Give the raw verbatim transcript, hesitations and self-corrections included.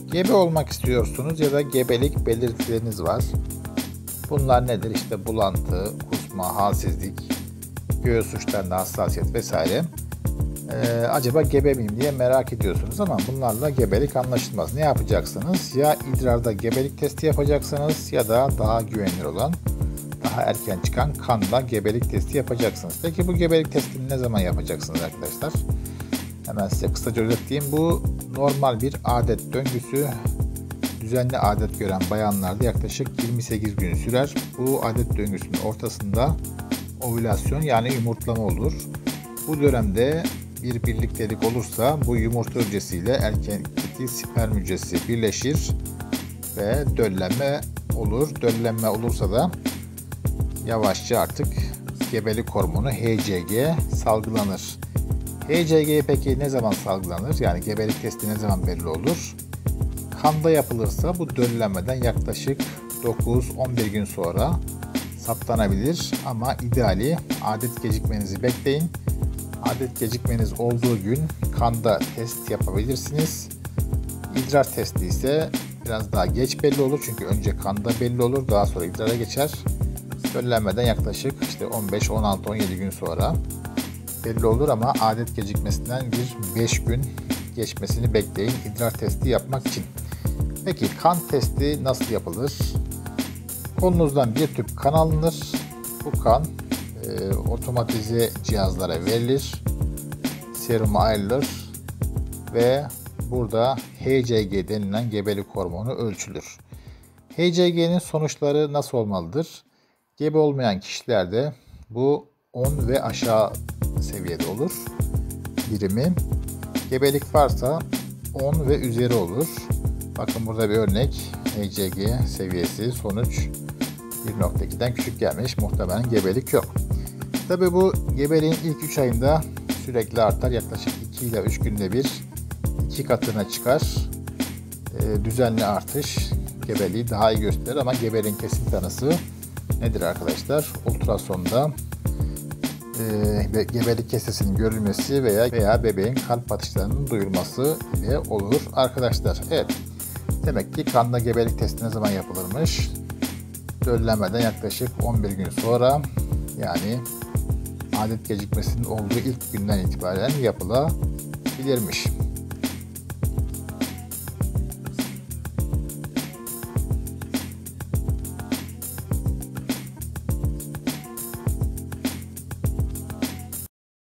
Gebe olmak istiyorsunuz ya da gebelik belirtileriniz var. Bunlar nedir? İşte bulantı, kusma, halsizlik, göğüs uçlarında hassasiyet vesaire. Ee, acaba gebe miyim diye merak ediyorsunuz ama bunlarla gebelik anlaşılmaz. Ne yapacaksınız? Ya idrarda gebelik testi yapacaksınız ya da daha güvenilir olan, daha erken çıkan kanla gebelik testi yapacaksınız. Peki bu gebelik testini ne zaman yapacaksınız arkadaşlar? Hemen size kısaca özetleyeyim. Bu normal bir adet döngüsü. Düzenli adet gören bayanlarda yaklaşık yirmi sekiz gün sürer. Bu adet döngüsünün ortasında ovülasyon yani yumurtlama olur. Bu dönemde bir birliktelik olursa bu yumurta hücresiyle erkekteki sperm hücresi birleşir ve döllenme olur. Döllenme olursa da yavaşça artık gebelik hormonu H C G salgılanır. H C G peki ne zaman salgılanır? Yani gebelik testi ne zaman belli olur? Kanda yapılırsa bu döllenmeden yaklaşık dokuz on bir gün sonra saptanabilir ama ideali adet gecikmenizi bekleyin. Adet gecikmeniz olduğu gün kanda test yapabilirsiniz. İdrar testi ise biraz daha geç belli olur çünkü önce kanda belli olur, daha sonra idrara geçer. Döllenmeden yaklaşık işte on beş on altı on yedi gün sonra belli olur ama adet gecikmesinden bir beş gün geçmesini bekleyin idrar testi yapmak için. Peki kan testi nasıl yapılır? Kolunuzdan bir tüp kan alınır. Bu kan e, otomatize cihazlara verilir. Seruma ayrılır ve burada H C G denilen gebelik hormonu ölçülür. H C G'nin sonuçları nasıl olmalıdır? Gebe olmayan kişilerde bu on ve aşağı seviyede olur birimi. Gebelik varsa on ve üzeri olur. Bakın burada bir örnek. H C G seviyesi sonuç bir nokta ikiden küçük gelmiş. Muhtemelen gebelik yok. Tabi bu gebeliğin ilk üç ayında sürekli artar. Yaklaşık iki ile üç günde bir iki katına çıkar. E, düzenli artış gebeliği daha iyi gösterir ama gebeliğin kesin tanısı nedir arkadaşlar? Ultrasonda e, gebelik kesesinin görülmesi veya veya bebeğin kalp atışlarının duyulması ile olur arkadaşlar. Evet. Demek ki kanda gebelik testi ne zaman yapılırmış? Döllenmeden yaklaşık on bir gün sonra, yani adet gecikmesinin olduğu ilk günden itibaren yapılabilirmiş.